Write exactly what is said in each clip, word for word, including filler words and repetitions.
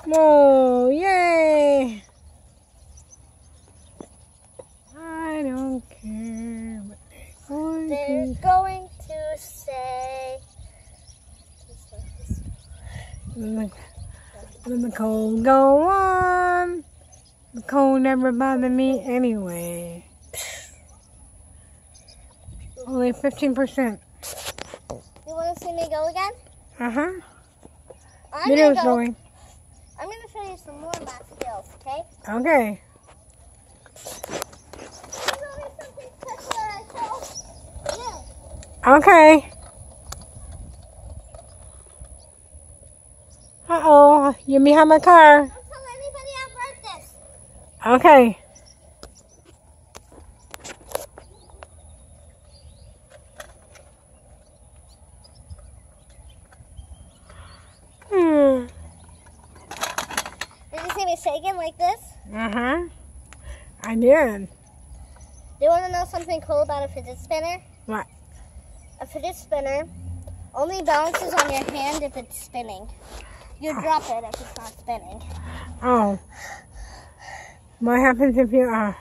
Oh, yay! I don't care what they're They're going to say. Let the cold go on. The cold never bothered me anyway. Only fifteen percent. You want to see me go again? Uh-huh. I'm Video's gonna go. going. I'm going to show you some more math skills, okay? Okay. There's always something special that I show you. Okay. Uh-oh. You're behind my car. Don't tell anybody I wrote this. Okay. Hmm. Did you see me shaking like this? Uh-huh. I did. Do you want to know something cool about a fidget spinner? What? A fidget spinner only balances on your hand if it's spinning. You drop it if it's not spinning. Oh. What happens if you, uh...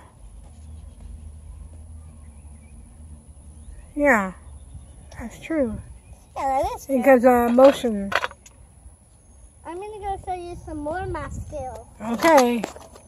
Yeah. That's true. Yeah, that is true. Because, uh, motion. I'm going to go show you some more math skills. Okay.